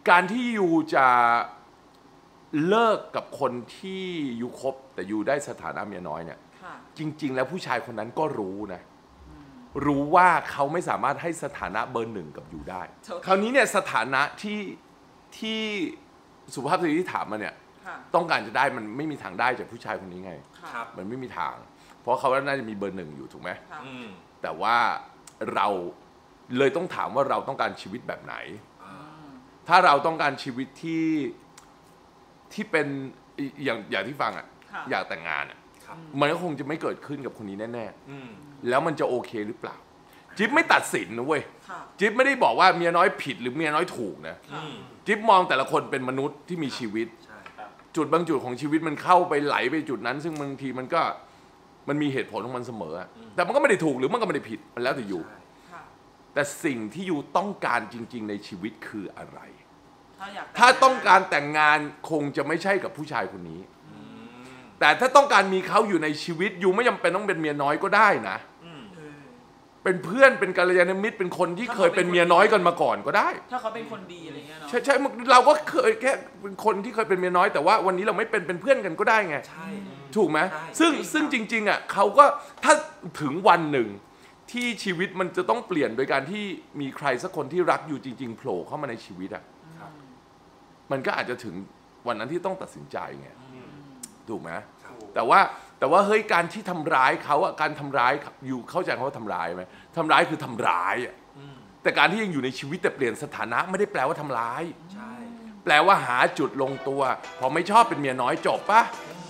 การที่ยูจะเลิกกับคนที่ยูคบแต่ยูได้สถานะเมียน้อยเนี่ยจริงๆแล้วผู้ชายคนนั้นก็รู้นะรู้ว่าเขาไม่สามารถให้สถานะเบอร์หนึ่งกับยูได้คราวนี้เนี่ยสถานะที่สุภาพสตรีที่ถามมาเนี่ยต้องการจะได้มันไม่มีทางได้จากผู้ชายคนนี้ไงมันไม่มีทางเพราะเขาน่าจะมีเบอร์หนึ่งอยู่ถูกไหมแต่ว่าเราเลยต้องถามว่าเราต้องการชีวิตแบบไหนถ้าเราต้องการชีวิตที่เป็นอย่างที่ฟังอ่ะอยากแต่งงานอ่ะมันก็คงจะไม่เกิดขึ้นกับคนนี้แน่ๆแล้วมันจะโอเคหรือเปล่าจิ๊บไม่ตัดสินนะเว้ยจิ๊บไม่ได้บอกว่าเมียน้อยผิดหรือเมียน้อยถูกนะจิ๊บมองแต่ละคนเป็นมนุษย์ที่มีชีวิตจุดบางจุดของชีวิตมันเข้าไปไหลไปจุดนั้นซึ่งบางทีมันมีเหตุผลของมันเสมอแต่มันก็ไม่ได้ถูกหรือมันก็ไม่ได้ผิดมันแล้วแต่อยู่แต่สิ่งที่ยูต้องการจริงๆในชีวิตคืออะไรถ้าต้องการแต่งงานคงจะไม่ใช่กับผู้ชายคนนี้แต่ถ้าต้องการมีเขาอยู่ในชีวิตยูไม่จำเป็นต้องเป็นเมียน้อยก็ได้นะเป็นเพื่อนเป็นกัลยาณมิตรเป็นคนที่เคยเป็นเมียน้อยกันมาก่อนก็ได้ถ้าเขาเป็นคนดีอะไรเงี้ยเนาะใช่เราก็เคยแค่เป็นคนที่เคยเป็นเมียน้อยแต่ว่าวันนี้เราไม่เป็นเพื่อนกันก็ได้ไงถูกไหมซึ่งจริงๆอ่ะเขาก็ถ้าถึงวันหนึ่งที่ชีวิตมันจะต้องเปลี่ยนโดยการที่มีใครสักคนที่รักอยู่จริงๆโผล่เข้ามาในชีวิตอ่ะมันก็อาจจะถึงวันนั้นที่ต้องตัดสินใจไงถูกไหมแต่ว่าเฮ้ยการที่ทำร้ายเขาอะการทำร้ายอยู่เข้าใจเขาว่าทำร้ายไหมทำร้ายคือทำร้ายอะแต่การที่ยังอยู่ในชีวิตแต่เปลี่ยนสถานะไม่ได้แปลว่าทำร้ายแปลว่าหาจุดลงตัวพอไม่ชอบเป็นเมียน้อยจบปะ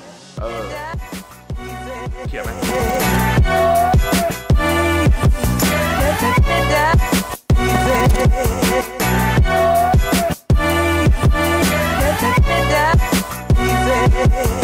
เขียนไหม Easy.